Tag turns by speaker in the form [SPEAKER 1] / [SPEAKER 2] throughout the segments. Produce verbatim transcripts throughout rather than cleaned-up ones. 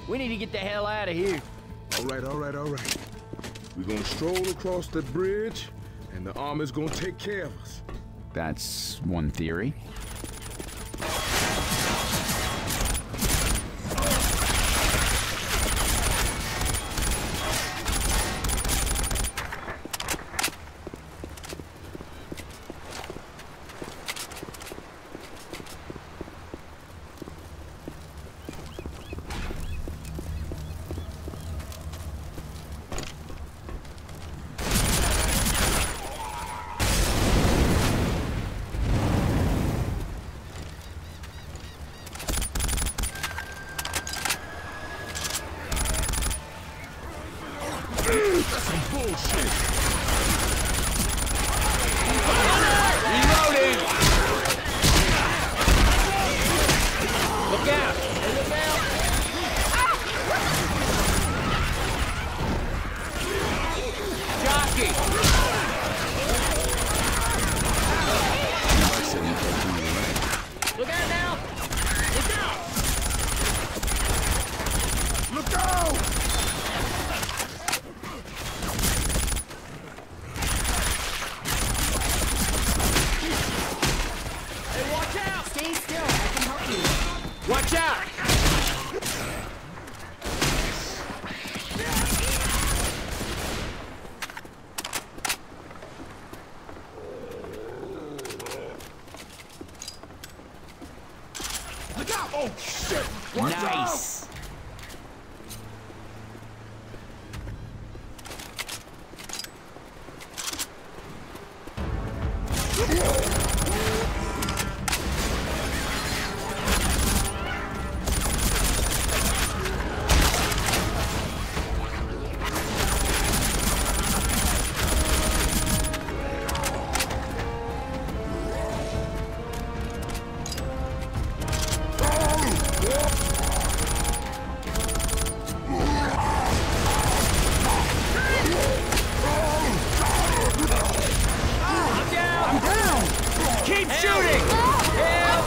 [SPEAKER 1] We need to get the hell out of here.
[SPEAKER 2] All right, all right, all right. We're gonna stroll across the bridge, and the army's gonna take care of us.
[SPEAKER 3] That's one theory.
[SPEAKER 2] Some bullshit.
[SPEAKER 1] Reloading! Look out! Hey, look out! Jockey! Look out now! Look out!
[SPEAKER 2] Look out!
[SPEAKER 4] Stay still, I can help you.
[SPEAKER 1] Watch out!
[SPEAKER 2] Look out! Oh, shit! Watch
[SPEAKER 1] Nice! Keep shooting! Help!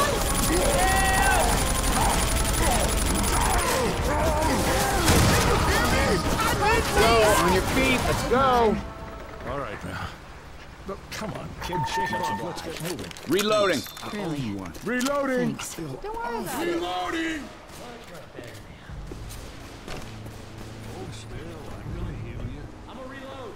[SPEAKER 1] Help! Go, on your feet, let's go!
[SPEAKER 2] All right, now. Look, come on, kid, shake it off. Let's get moving.
[SPEAKER 3] Reloading.
[SPEAKER 4] Really?
[SPEAKER 2] Reloading!
[SPEAKER 4] Thanks. Don't worry about it.
[SPEAKER 2] Reloading!
[SPEAKER 1] I'm gonna reload.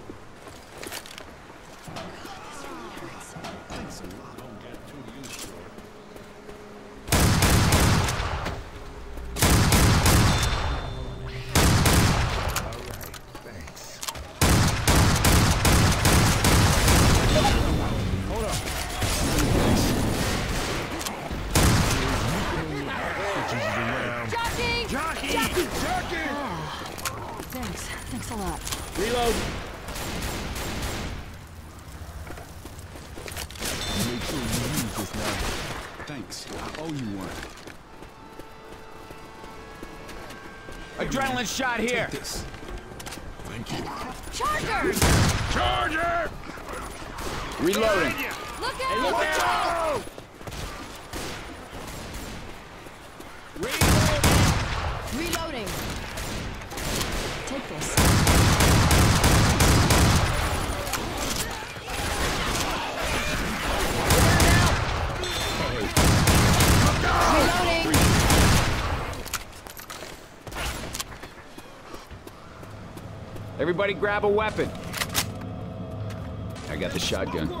[SPEAKER 4] Jockey!
[SPEAKER 2] Jockey! Jockey! Jockey!
[SPEAKER 4] Thanks. Thanks a lot.
[SPEAKER 1] Reload.
[SPEAKER 3] Make sure you use this now. Thanks. I owe you one.
[SPEAKER 1] Adrenaline shot here.
[SPEAKER 3] Take this.
[SPEAKER 2] Thank you.
[SPEAKER 4] Charger!
[SPEAKER 2] Charger!
[SPEAKER 3] Reloading.
[SPEAKER 4] Look
[SPEAKER 1] Hey,
[SPEAKER 4] out!
[SPEAKER 1] look
[SPEAKER 2] Watch
[SPEAKER 1] out!
[SPEAKER 2] out!
[SPEAKER 4] Reloading. Take this. Reloading.
[SPEAKER 3] Everybody grab a weapon. I got the shotgun.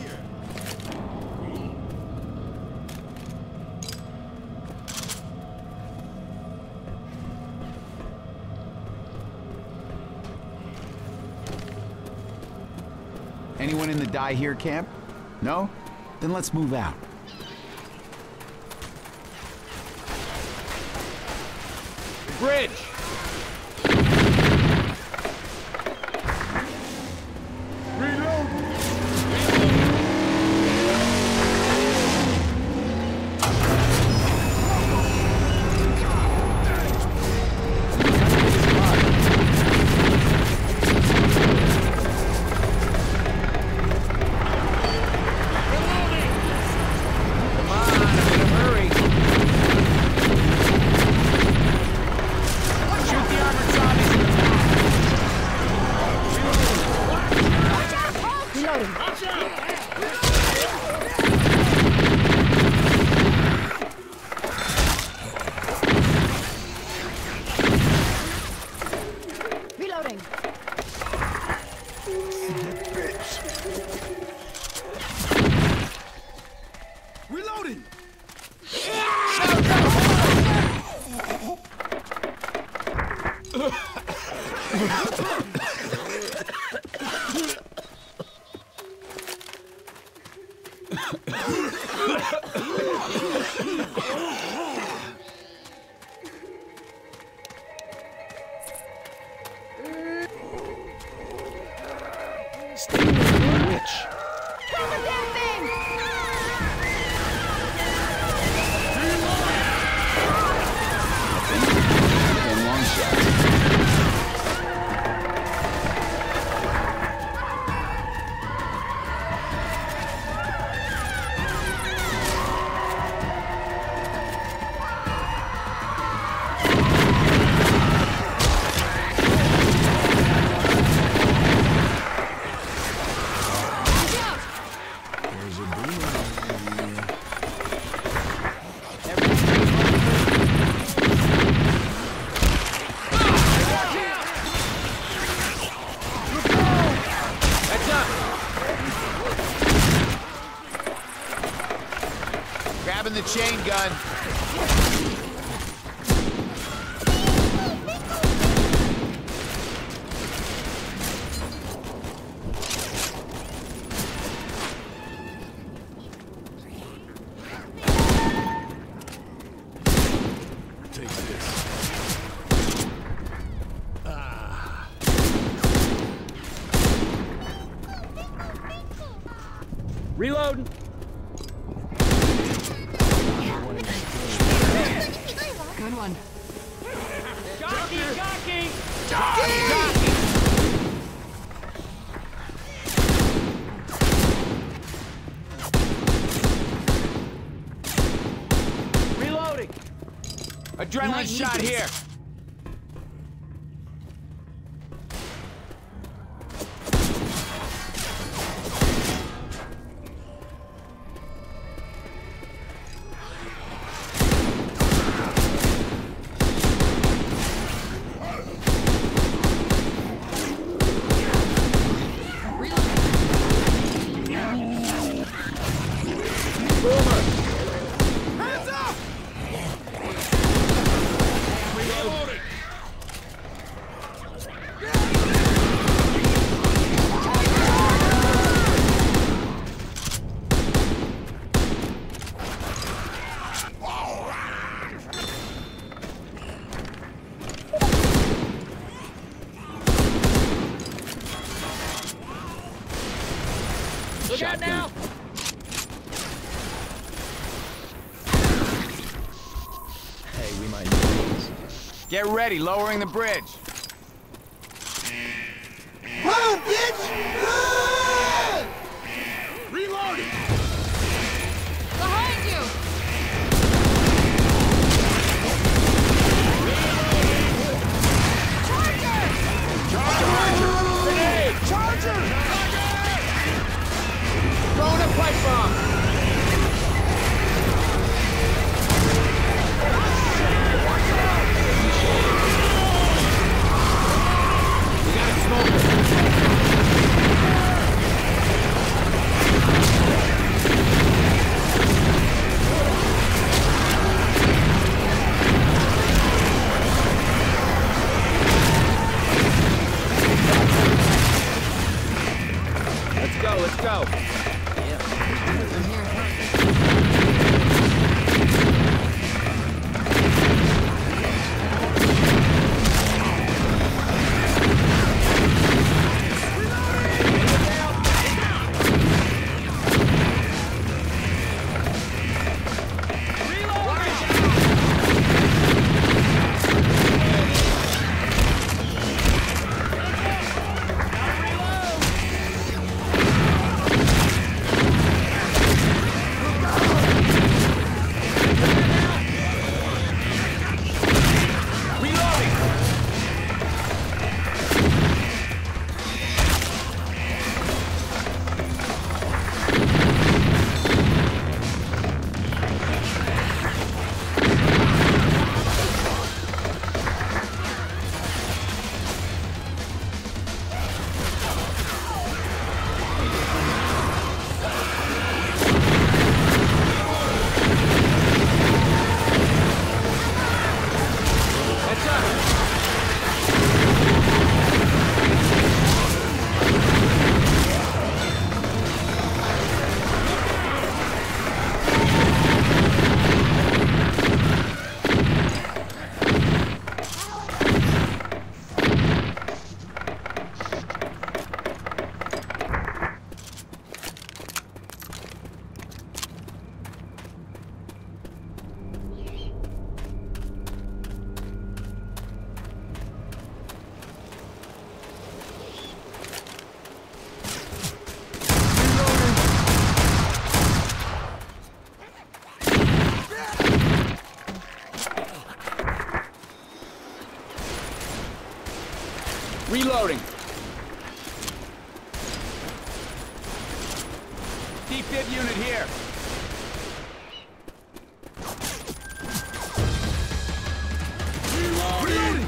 [SPEAKER 3] Anyone in the Die Here camp? No? Then let's move out.
[SPEAKER 1] Bridge. Come on, I'm in a hurry. chain gun.
[SPEAKER 3] Take this. Ah.
[SPEAKER 5] Reloading.
[SPEAKER 4] Good one.
[SPEAKER 5] Jockey, jockey.
[SPEAKER 1] Jockey!
[SPEAKER 5] Reloading.
[SPEAKER 1] Adrenaline
[SPEAKER 4] Might need
[SPEAKER 1] shot
[SPEAKER 4] this.
[SPEAKER 1] here.
[SPEAKER 5] Look out now.
[SPEAKER 3] Hey, we might need these.
[SPEAKER 1] Get ready, lowering the bridge.
[SPEAKER 6] Run, bitch! Run!
[SPEAKER 2] Reloading!
[SPEAKER 4] Behind you!
[SPEAKER 1] Grenade!
[SPEAKER 6] Charger!
[SPEAKER 1] Throwing a pipe bomb. We got a smoker. Let's go, let's go.
[SPEAKER 4] I'm here.
[SPEAKER 1] Reloading. D-fib unit here.
[SPEAKER 2] Reloading!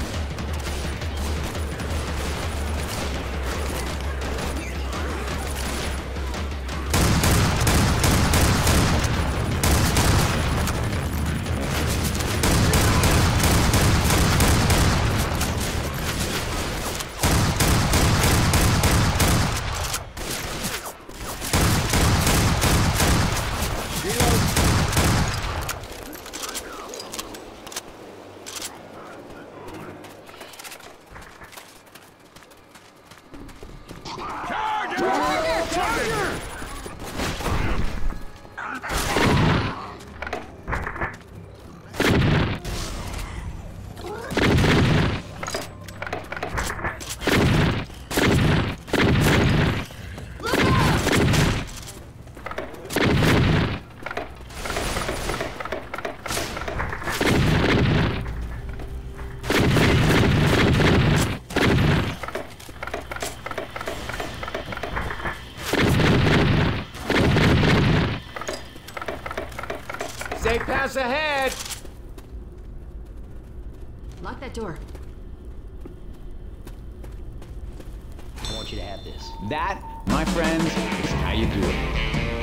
[SPEAKER 1] Safe pass ahead!
[SPEAKER 4] Lock that door.
[SPEAKER 5] I want you to have this. That, my friends, is how you do it.